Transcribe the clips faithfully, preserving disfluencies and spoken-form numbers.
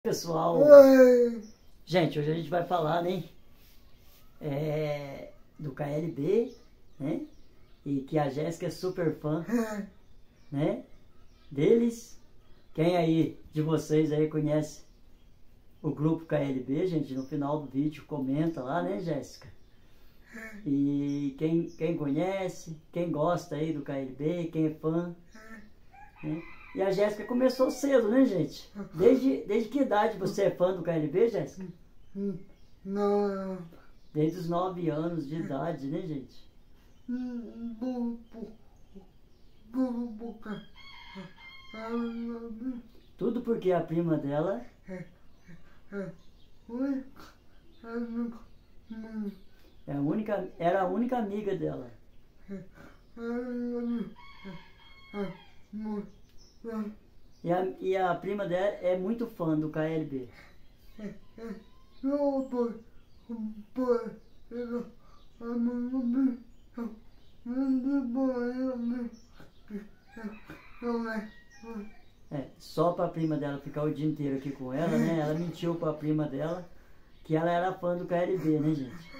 Pessoal, Oi. gente, hoje a gente vai falar, né, é, do K L B, né, e que a Jéssica é super fã, né, deles. Quem aí de vocês aí conhece o grupo K L B, gente, no final do vídeo comenta lá, né, Jéssica? E quem, quem conhece, quem gosta aí do K L B, quem é fã, né? E a Jéssica começou cedo, né, gente? Desde, desde que idade você é fã do K L B, Jéssica? Não. Desde os nove anos de idade, né, gente? Tudo porque a prima dela é a única, era a única amiga dela. E a, e a prima dela é muito fã do K L B. É, só para a prima dela ficar o dia inteiro aqui com ela, né? Ela mentiu para a prima dela que ela era fã do K L B, né, gente?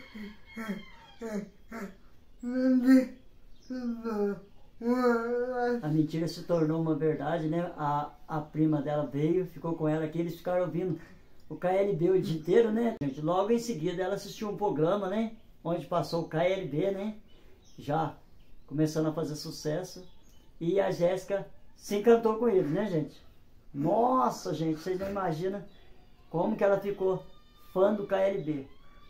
A mentira se tornou uma verdade, né? A, a prima dela veio, ficou com ela aqui, eles ficaram ouvindo o K L B o dia inteiro, né, gente? Logo em seguida ela assistiu um programa, né? Onde passou o K L B, né? Já começando a fazer sucesso. E a Jéssica se encantou com ele, né, gente? Nossa, gente, vocês não imaginam como que ela ficou fã do K L B.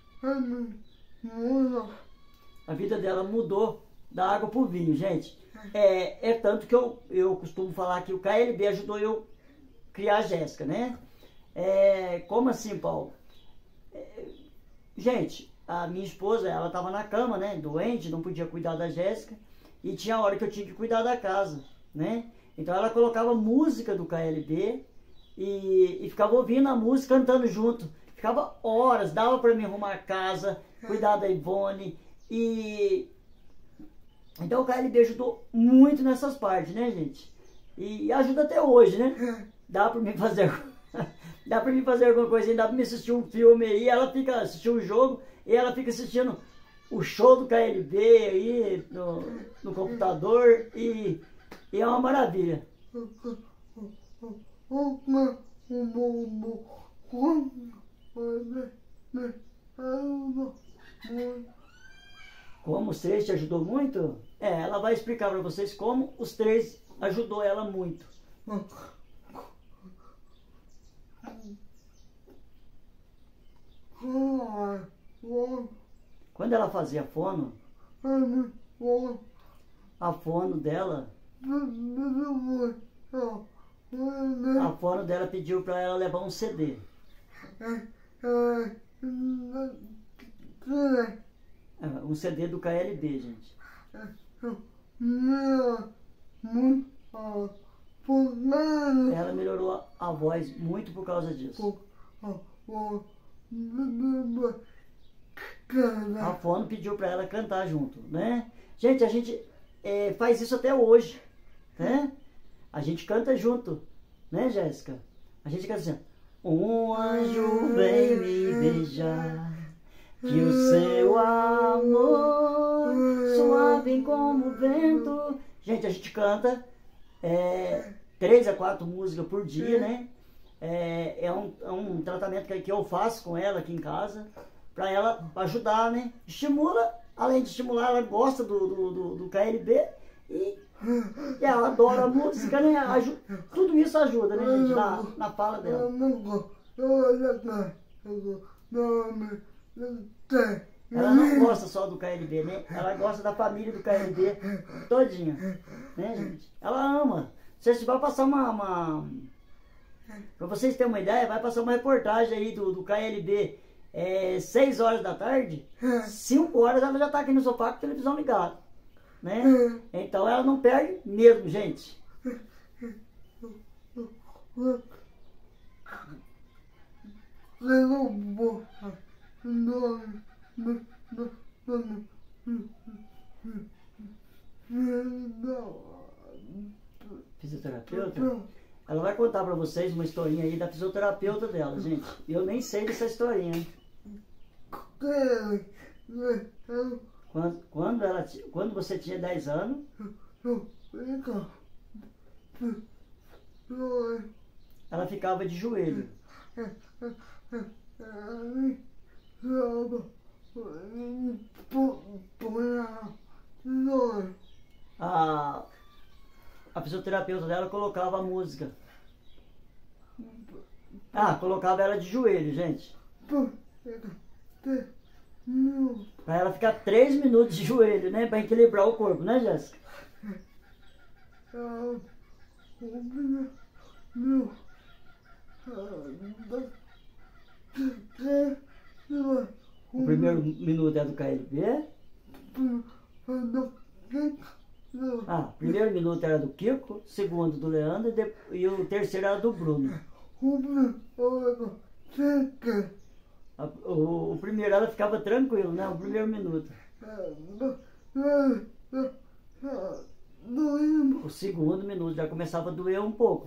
A vida dela mudou da água pro vinho, gente. É, é tanto que eu, eu costumo falar que o K L B ajudou eu a criar a Jéssica, né? É, como assim, Paulo? É, gente, a minha esposa, ela estava na cama, né? Doente, não podia cuidar da Jéssica. E tinha hora que eu tinha que cuidar da casa, né? Então ela colocava música do K L B e, e ficava ouvindo a música, cantando junto. Ficava horas, dava para mim arrumar a casa, cuidar da Ivone. E então o K L B ajudou muito nessas partes, né, gente? E ajuda até hoje, né? Dá pra mim fazer, dá pra mim fazer alguma coisa, dá pra mim assistir um filme aí, ela fica assistindo o jogo e ela fica assistindo o show do K L B aí no, no computador e, e é uma maravilha. Como os três te ajudou muito? É, ela vai explicar para vocês como os três ajudou ela muito. Quando ela fazia fono, a fono dela, a fono dela pediu para ela levar um C D. Um C D do K L B, gente. Ela melhorou a voz muito por causa disso. A fono pediu para ela cantar junto, né? Gente, a gente é, faz isso até hoje, né? A gente canta junto, né, Jéssica? A gente canta assim: um anjo vem me beijar, que o seu amor suave como o vento. Gente, a gente canta é, três a quatro músicas por dia, né? É, é, um, é um tratamento que, que eu faço com ela aqui em casa, para ela ajudar, né? Estimula, além de estimular, ela gosta do, do, do, do K L B e, e ela adora a música, né? Aju, tudo isso ajuda, né, gente, na, na fala dela. Ela não gosta só do K L B, né? Ela gosta da família do K L B todinha, né, gente? Ela ama. Se você vai passar uma... uma... Pra vocês terem uma ideia, vai passar uma reportagem aí do, do K L B é, seis horas da tarde, cinco horas ela já tá aqui no sofá com a televisão ligada, né? Então ela não perde mesmo, gente. Fisioterapeuta? Ela vai contar pra vocês uma historinha aí da fisioterapeuta dela, gente. Eu nem sei dessa historinha, hein? Quando, quando, ela, quando você tinha dez anos... Ela ficava de joelho. A, a fisioterapeuta dela colocava a música. Ah, colocava ela de joelho, gente. Pra ela ficar três minutos de joelho, né? Pra equilibrar o corpo, né, Jéssica? O primeiro minuto é do K L B. Ah, o primeiro minuto era do Kiko, o segundo do Leandro e, de, e o terceiro era do Bruno. A, o, o primeiro ela ficava tranquilo, né? O primeiro minuto. O segundo minuto já começava a doer um pouco.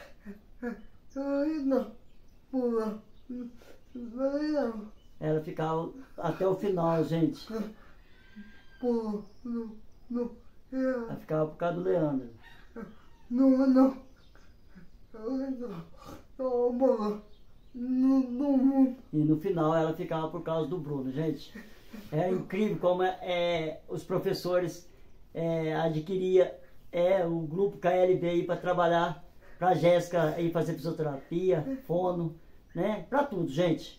Ela ficava até o final, gente. Ela ficava por causa do Leandro. Não, não. E no final ela ficava por causa do Bruno, gente. É incrível como é, é, os professores é, adquiriam é, o grupo K L B para trabalhar, para a Jéssica ir fazer fisioterapia, fono, né? Para tudo, gente.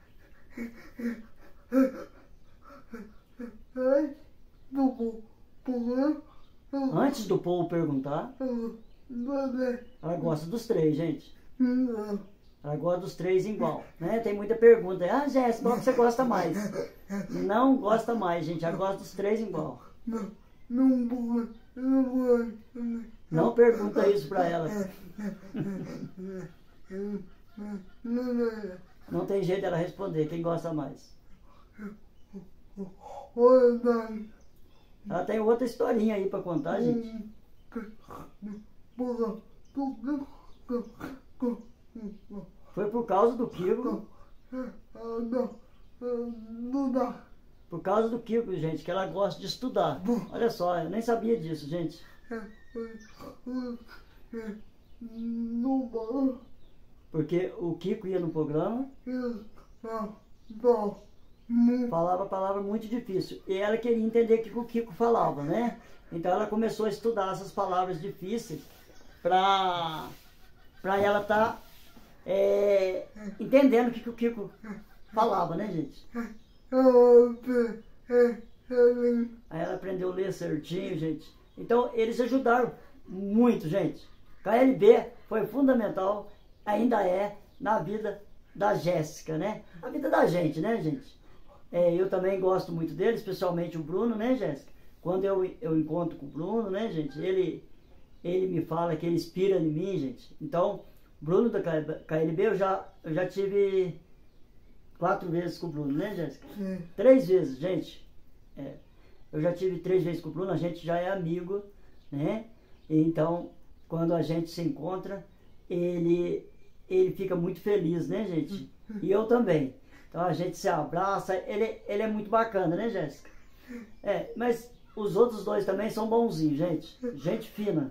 Antes do povo perguntar, ela gosta dos três, gente. Ela gosta dos três igual, né? Tem muita pergunta. Ah, Jéssica, qual que você gosta mais? Não gosta mais, gente. Ela gosta dos três igual. Não, não vou, não vou. Não pergunta isso pra ela. Não tem jeito dela responder. Quem gosta mais? Ela tem outra historinha aí pra contar, gente. Foi por causa do Kiko. Por causa do Kiko, gente, que ela gosta de estudar. Olha só, eu nem sabia disso, gente. Porque o Kiko ia no programa, falava palavra muito difícil. E ela queria entender o que o Kiko falava, né? Então ela começou a estudar essas palavras difíceis pra, pra ela estar tá, é, entendendo o que o Kiko falava, né, gente? Aí ela aprendeu a ler certinho, gente. Então eles ajudaram muito, gente. K L B foi fundamental, ainda é, na vida da Jéssica, né? A vida da gente, né, gente? É, eu também gosto muito dele, especialmente o Bruno, né, Jéssica? Quando eu, eu encontro com o Bruno, né, gente? Ele, ele me fala que ele inspira em mim, gente. Então, Bruno da K L B eu já, eu já tive quatro vezes com o Bruno, né, Jéssica? Sim. Três vezes, gente. É, eu já tive três vezes com o Bruno, a gente já é amigo, né? Então, quando a gente se encontra, ele, ele fica muito feliz, né, gente? E eu também. Então a gente se abraça, ele, ele é muito bacana, né, Jéssica? É, mas os outros dois também são bonzinhos, gente. Gente fina.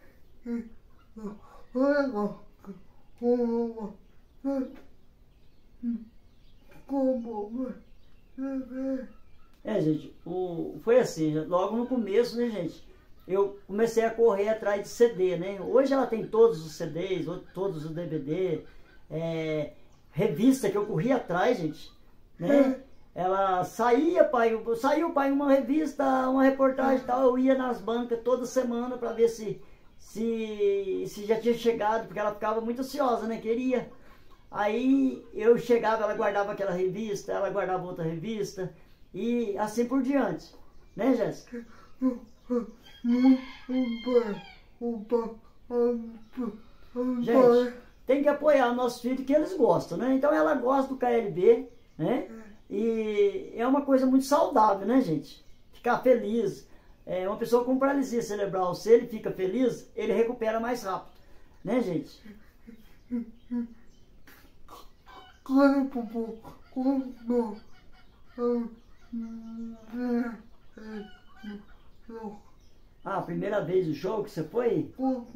É, gente, o, foi assim, logo no começo, né, gente? Eu comecei a correr atrás de C D, né? Hoje ela tem todos os C Ds, todos os D V D, é, revista que eu corria atrás, gente, né? Ela saía, pai, saiu, pai, uma revista, uma reportagem e tal, eu ia nas bancas toda semana para ver se, se, se já tinha chegado, porque ela ficava muito ansiosa, né? Queria. Aí eu chegava, ela guardava aquela revista, ela guardava outra revista, e assim por diante, né, Jéssica? Gente, tem que apoiar nossos filhos que eles gostam, né? Então ela gosta do K L B, né? E é uma coisa muito saudável, né, gente? Ficar feliz. É, uma pessoa com paralisia cerebral, se ele fica feliz, ele recupera mais rápido. Né, gente? Ah, a primeira vez no show que você foi?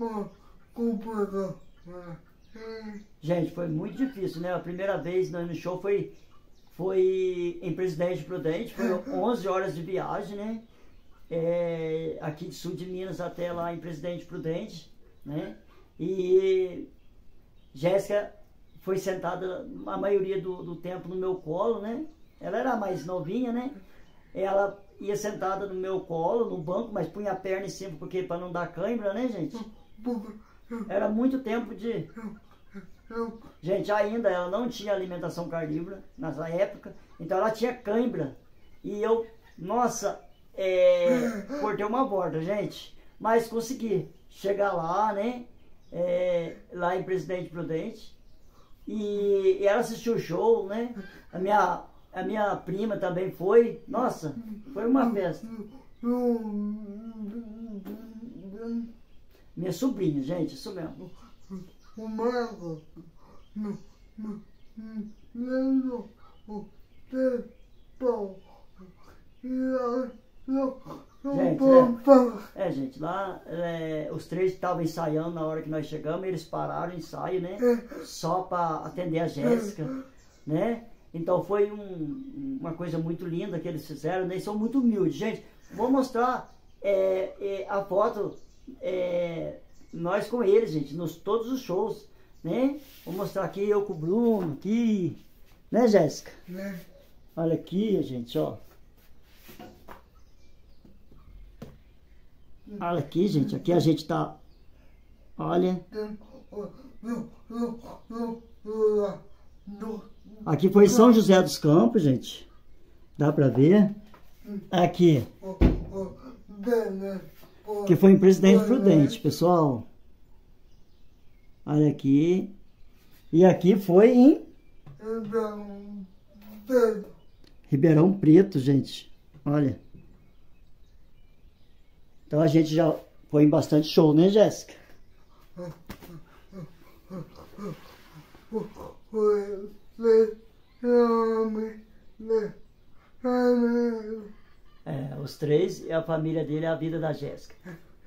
Gente, foi muito difícil, né? A primeira vez no show foi, foi em Presidente Prudente, foram onze horas de viagem, né? É, aqui de sul de Minas até lá em Presidente Prudente, né? E Jéssica foi sentada a maioria do, do tempo no meu colo, né? Ela era mais novinha, né? Ela ia sentada no meu colo, no banco, mas punha a perna em cima, porque para não dar cãibra, né, gente? Era muito tempo de... Gente, ainda ela não tinha alimentação carnívora nessa época, então ela tinha cãibra. E eu, nossa, é, cortei uma borda, gente. Mas consegui chegar lá, né? É, lá em Presidente Prudente. E, e ela assistiu o show, né? A minha, a minha prima também foi. Nossa, foi uma festa. Minha sobrinha, gente, isso mesmo. O Marco no no no o tempo Gente, é, é, gente, lá é, os três estavam ensaiando na hora que nós chegamos, eles pararam o ensaio, né? Só para atender a Jéssica, né? Então foi um, uma coisa muito linda que eles fizeram, né? Eles são muito humildes, gente. Vou mostrar é, é, a foto. É, nós com eles, gente, nos todos os shows, né? Vou mostrar aqui eu com o Bruno, aqui, né, Jéssica? Né? Olha aqui, gente, ó. Olha aqui, gente, aqui a gente tá, olha. Aqui foi São José dos Campos, gente. Dá pra ver? Aqui. Que foi em Presidente Prudente, pessoal. Olha aqui. E aqui foi em Ribeirão Preto, gente. Olha. Então a gente já foi em bastante show, né, Jéssica? É, os três e a família dele é a vida da Jéssica.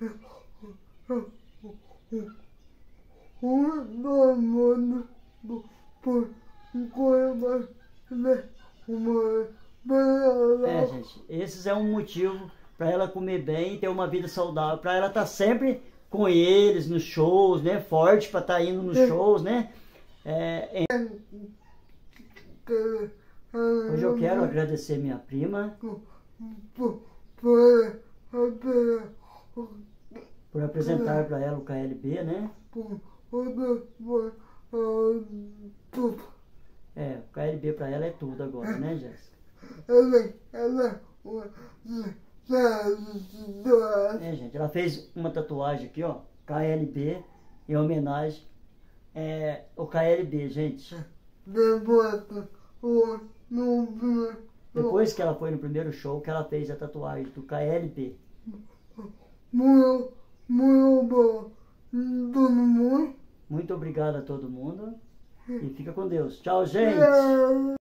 É, gente, esses é um motivo para ela comer bem e ter uma vida saudável, para ela estar tá sempre com eles nos shows, né? Forte para estar tá indo nos shows, né? É, é... Hoje eu quero agradecer minha prima por apresentar para ela o K L B, né? É, o K L B para ela é tudo agora, né, Jéssica? É, gente, ela fez uma tatuagem aqui, ó, K L B, em homenagem é, ao K L B, gente. Depois que ela foi no primeiro show, que ela fez a tatuagem do K L B. Muito, muito bom. Todo mundo. Muito obrigado a todo mundo. E fica com Deus. Tchau, gente.